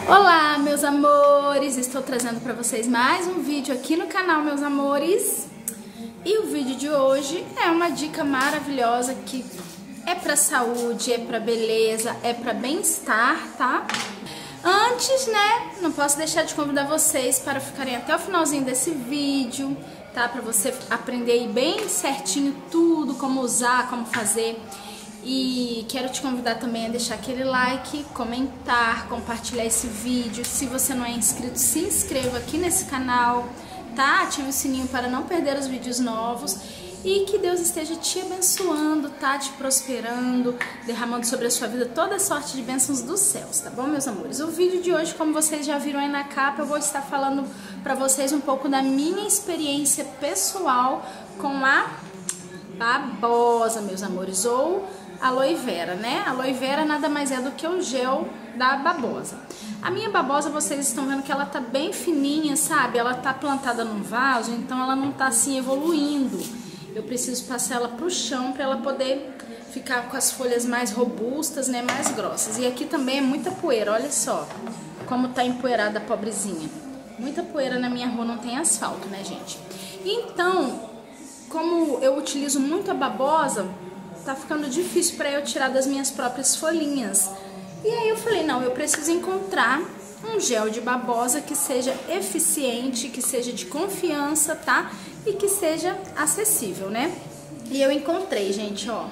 Olá, meus amores! Estou trazendo para vocês mais um vídeo aqui no canal, meus amores. E o vídeo de hoje é uma dica maravilhosa que é para saúde, é para beleza, é para bem-estar, tá? Antes, né, não posso deixar de convidar vocês para ficarem até o finalzinho desse vídeo, tá? Para você aprender aí bem certinho tudo, como usar, como fazer. E quero te convidar também a deixar aquele like, comentar, compartilhar esse vídeo. Se você não é inscrito, se inscreva aqui nesse canal, tá? Ative o sininho para não perder os vídeos novos. E que Deus esteja te abençoando, tá? Te prosperando, derramando sobre a sua vida toda a sorte de bênçãos dos céus, tá bom, meus amores? O vídeo de hoje, como vocês já viram aí na capa, eu vou estar falando para vocês um pouco da minha experiência pessoal com a babosa, meus amores, ou aloe vera, né? Aloe vera nada mais é do que o gel da babosa. A minha babosa, vocês estão vendo que ela tá bem fininha, sabe? Ela tá plantada num vaso, então ela não tá assim evoluindo. Eu preciso passar ela pro chão para ela poder ficar com as folhas mais robustas, né? Mais grossas. E aqui também é muita poeira, olha só como tá empoeirada a pobrezinha. Muita poeira na minha rua, não tem asfalto, né, gente? Então, como eu utilizo muito a babosa, tá ficando difícil para eu tirar das minhas próprias folhinhas. E aí eu falei, não, eu preciso encontrar um gel de babosa que seja eficiente, que seja de confiança, tá? E que seja acessível, né? E eu encontrei, gente, ó,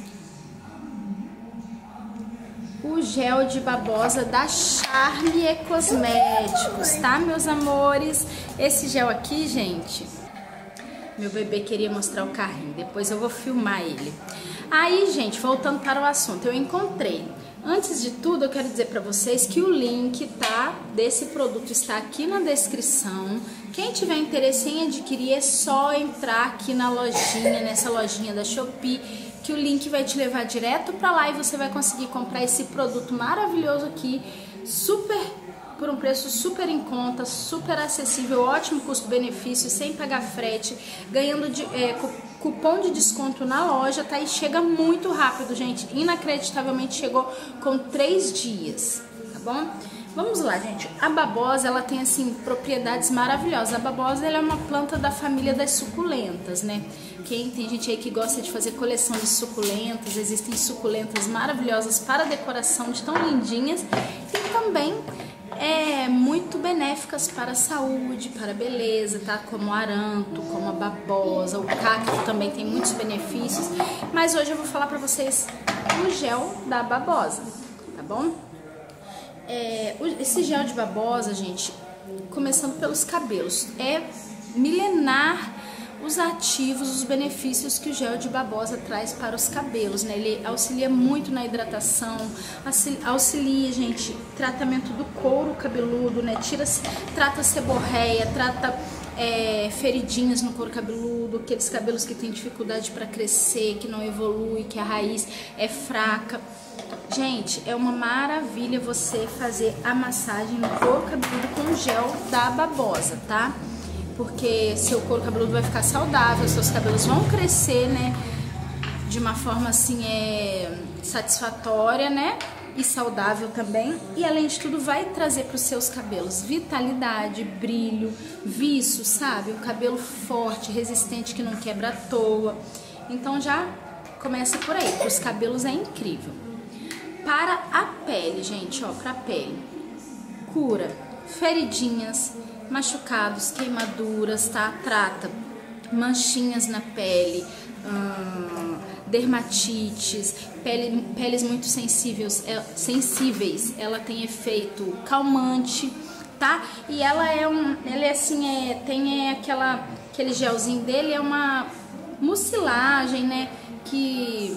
o gel de babosa da Charme Cosméticos, tá, meus amores? Esse gel aqui, gente, meu bebê queria mostrar o carrinho, depois eu vou filmar ele. Aí, gente, voltando para o assunto, eu encontrei. Antes de tudo, eu quero dizer para vocês que o link, tá, desse produto está aqui na descrição. Quem tiver interesse em adquirir, é só entrar aqui na lojinha, nessa lojinha da Shopee, que o link vai te levar direto para lá e você vai conseguir comprar esse produto maravilhoso aqui, por um preço super em conta, super acessível, ótimo custo-benefício, sem pagar frete, ganhando cupom de desconto na loja, tá? E chega muito rápido, gente. Inacreditavelmente chegou com 3 dias, tá bom? Vamos lá, gente. A babosa, ela tem, assim, propriedades maravilhosas. A babosa, ela é uma planta da família das suculentas, né? Tem gente aí que gosta de fazer coleção de suculentas. Existem suculentas maravilhosas para decoração, de tão lindinhas. E também muito benéficas para a saúde, para a beleza, tá? Como o aranto, como a babosa, o cacto também tem muitos benefícios. Mas hoje eu vou falar para vocês o gel da babosa, tá bom? Esse gel de babosa, gente, começando pelos cabelos, é milenar os ativos, os benefícios que o gel de babosa traz para os cabelos, né? Ele auxilia muito na hidratação, auxilia, gente, tratamento do couro cabeludo, né? Trata seborreia, trata feridinhas no couro cabeludo, aqueles cabelos que têm dificuldade para crescer, que não evolui, que a raiz é fraca. Gente, é uma maravilha você fazer a massagem no couro cabeludo com o gel da babosa, tá? Porque seu couro cabeludo vai ficar saudável, seus cabelos vão crescer, né, de uma forma assim satisfatória, né, e saudável também. E além de tudo vai trazer para os seus cabelos vitalidade, brilho, viço, sabe? O cabelo forte, resistente, que não quebra à toa. Então já começa por aí, para os cabelos é incrível. Para a pele, gente, ó, para a pele, cura feridinhas, machucados, queimaduras, tá? Trata manchinhas na pele, dermatites, peles muito sensíveis, ela tem efeito calmante, tá? E ela tem aquele gelzinho dele, é uma mucilagem, né? Que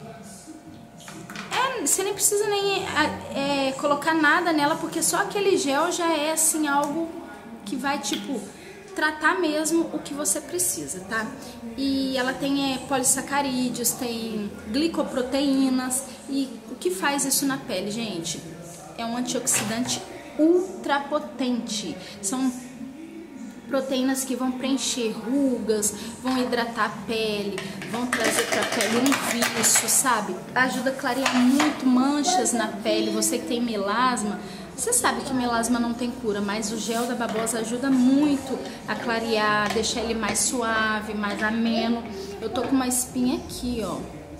você nem precisa colocar nada nela, porque só aquele gel já é assim algo que vai, tipo, tratar mesmo o que você precisa, tá? E ela tem polissacarídeos, tem glicoproteínas. E o que faz isso na pele, gente? É um antioxidante ultra potente. São proteínas que vão preencher rugas, vão hidratar a pele, vão trazer para a pele um viço, sabe? Ajuda a clarear muito manchas na pele. Você que tem melasma, Você sabe que melasma não tem cura, mas o gel da babosa ajuda muito a clarear, deixar ele mais suave, mais ameno. Eu tô com uma espinha aqui, ó.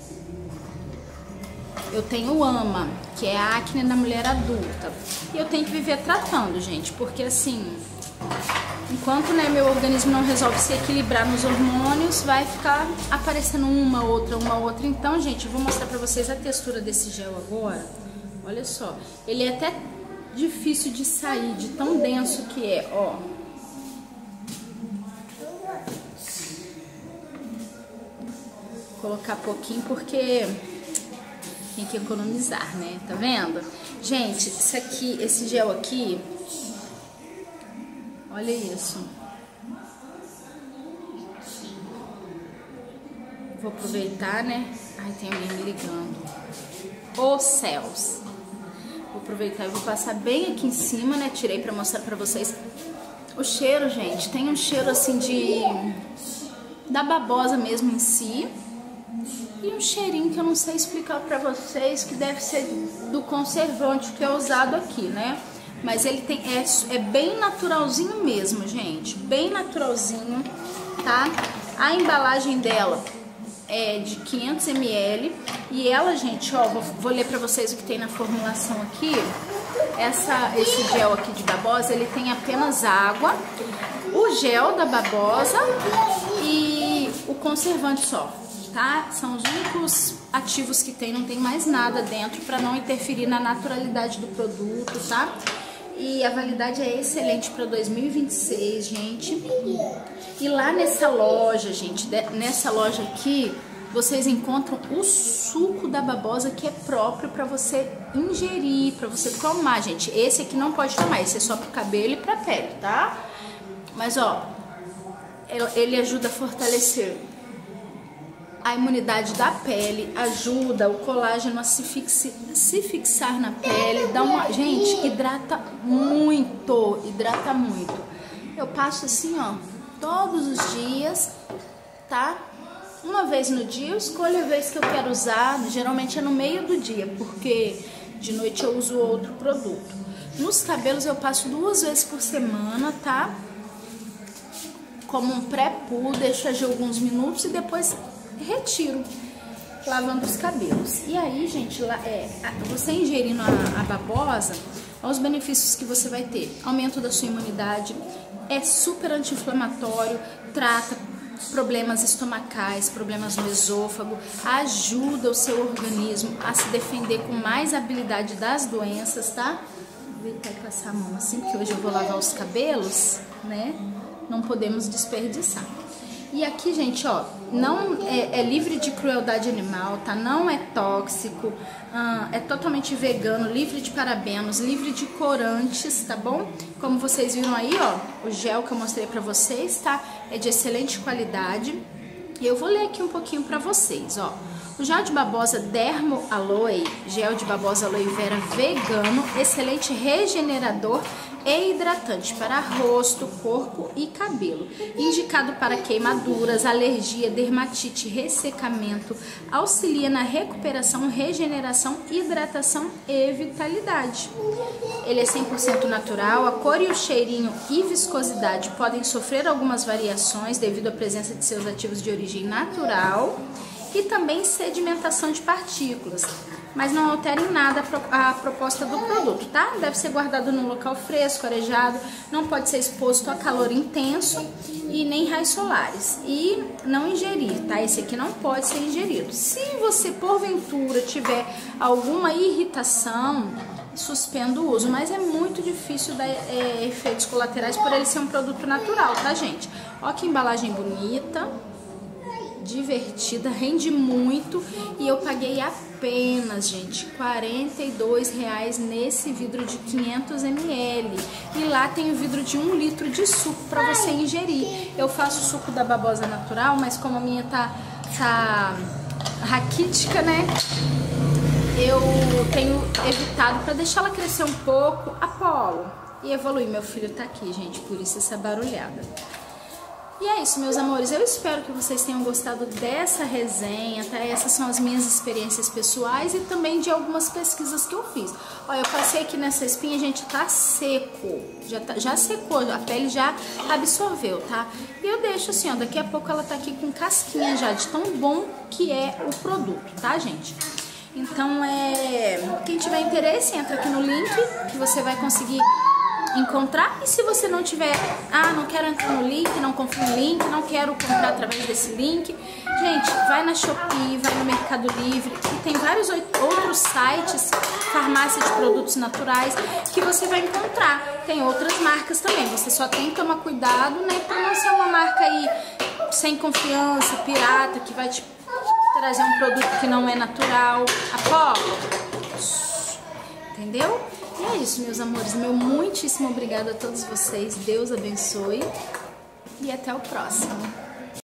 Eu tenho AMA, que é a acne na mulher adulta. E eu tenho que viver tratando, gente, porque assim, enquanto, né, meu organismo não resolve se equilibrar nos hormônios, vai ficar aparecendo uma outra. Então, gente, eu vou mostrar pra vocês a textura desse gel agora. Olha só, ele é até difícil de sair, de tão denso que é, ó. Vou colocar pouquinho porque tem que economizar, né? Tá vendo? Gente, isso aqui, esse gel aqui, olha isso. Vou aproveitar, né? Ai, tem alguém me ligando. Ô céus! Vou aproveitar e vou passar bem aqui em cima, né? Tirei pra mostrar pra vocês. O cheiro, gente, tem um cheiro assim da babosa mesmo em si. E um cheirinho que eu não sei explicar pra vocês, que deve ser do conservante que é usado aqui, né? Mas ele tem, é bem naturalzinho mesmo, gente. Bem naturalzinho, tá? A embalagem dela é de 500 ml. E ela, gente, ó, vou ler pra vocês o que tem na formulação aqui. Esse gel aqui de babosa, ele tem apenas água, o gel da babosa e o conservante só, tá? São os únicos ativos que tem, não tem mais nada dentro para não interferir na naturalidade do produto, tá? E a validade é excelente para 2026, gente. E lá nessa loja, gente, nessa loja aqui, vocês encontram o suco da babosa, que é próprio para você ingerir, para você tomar, gente. Esse aqui não pode tomar, esse é só pro cabelo e pra pele, tá? Mas, ó, ele ajuda a fortalecer a imunidade da pele, ajuda o colágeno a se fixar na pele, dá uma... Gente, hidrata muito, hidrata muito. Eu passo assim, ó, todos os dias, tá? Uma vez no dia, eu escolho a vez que eu quero usar, geralmente é no meio do dia, porque de noite eu uso outro produto. Nos cabelos eu passo 2 vezes por semana, tá? Como um pré-poo, deixo agir alguns minutos e depois retiro, lavando os cabelos. E aí, gente, você ingerindo a babosa, olha os benefícios que você vai ter. Aumento da sua imunidade, é super anti-inflamatório, trata problemas estomacais, problemas no esôfago, ajuda o seu organismo a se defender com mais habilidade das doenças, tá? Vou aproveitar e passar a mão assim, porque hoje eu vou lavar os cabelos, né? Não podemos desperdiçar. E aqui, gente, ó, não é livre de crueldade animal, tá? Não é tóxico, é totalmente vegano, livre de parabenos, livre de corantes, tá bom? Como vocês viram aí, ó, o gel que eu mostrei pra vocês, tá? É de excelente qualidade. E eu vou ler aqui um pouquinho pra vocês, ó. O gel de babosa Dermo Aloe, gel de babosa aloe vera vegano, excelente regenerador e hidratante para rosto, corpo e cabelo. Indicado para queimaduras, alergia, dermatite, ressecamento, auxilia na recuperação, regeneração, hidratação e vitalidade. Ele é 100% natural, a cor e o cheirinho e viscosidade podem sofrer algumas variações devido à presença de seus ativos de origem natural e também sedimentação de partículas, mas não altera em nada a proposta do produto, tá? Deve ser guardado num local fresco, arejado, não pode ser exposto a calor intenso e nem raios solares. E não ingerir, tá? Esse aqui não pode ser ingerido. Se você, porventura, tiver alguma irritação, suspenda o uso, mas é muito difícil dar efeitos colaterais por ele ser um produto natural, tá, gente? Ó que embalagem bonita, divertida, rende muito e eu paguei apenas, gente, R$42 nesse vidro de 500 ml e lá tem o vidro de 1 litro de suco para você ingerir. Eu faço suco da babosa natural, mas como a minha tá raquítica, né, eu tenho evitado para deixar ela crescer um pouco. Apolo, e evoluir. Meu filho tá aqui, gente, por isso essa barulhada. E é isso, meus amores, eu espero que vocês tenham gostado dessa resenha, tá? Essas são as minhas experiências pessoais e também de algumas pesquisas que eu fiz. Olha, eu passei aqui nessa espinha, gente, tá seco, já secou, a pele já absorveu, tá? E eu deixo assim, ó, daqui a pouco ela tá aqui com casquinha já, de tão bom que é o produto, tá, gente? Então, quem tiver interesse, entra aqui no link que você vai conseguir encontrar. E se você não tiver, não quero entrar no link, não confio no link, não quero comprar através desse link, gente, vai na Shopee, vai no Mercado Livre, e tem vários outros sites, farmácia de produtos naturais, que você vai encontrar. Tem outras marcas também, você só tem que tomar cuidado, né, pra não ser uma marca aí sem confiança, pirata, que vai te trazer um produto que não é natural. Entendeu? E é isso, meus amores. Meu muitíssimo obrigada a todos vocês. Deus abençoe. E até o próximo.